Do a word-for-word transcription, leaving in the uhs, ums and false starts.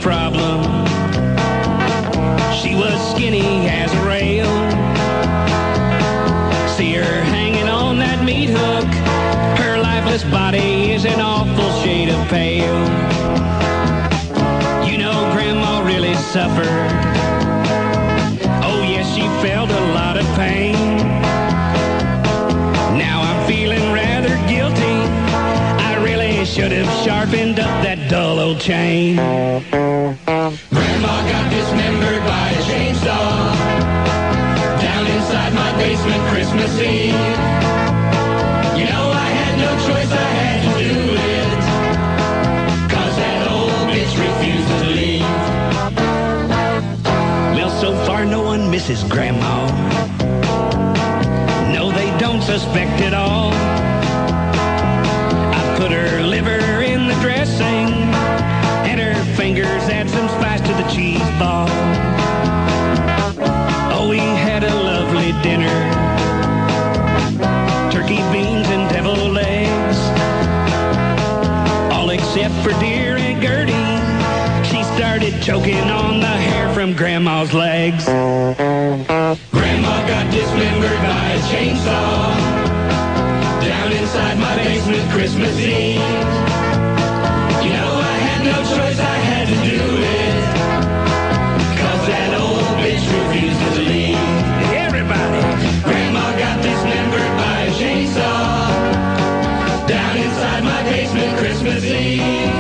problem. She was skinny as a rail. See her hanging on that meat hook. Her lifeless body is an awful shade of pale. You know Grandma really suffered. Oh yes, she felt a lot of pain. Now I'm feeling rather guilty. I really should have sharpened up that dull old chain. Grandma got dismembered by a chainsaw down inside my basement Christmas Eve. You know I had no choice, I had to do it, 'cause that old bitch refused to leave. Well, so far no one misses Grandma. No, they don't suspect at all. I put her liver in the dressing, and her fingers add some spice to the cheese ball. Oh, we had a lovely dinner. Turkey, beans, and deviled eggs. All except for dear Aunt Gertie. She started choking on the hair from Grandma's legs. Grandma got dismembered by a chainsaw down inside my basement Christmas Eve. You know I had no choice, I had to do it, 'cause that old bitch refused to leave. Everybody! Grandma got dismembered by a chainsaw down inside my basement Christmas Eve.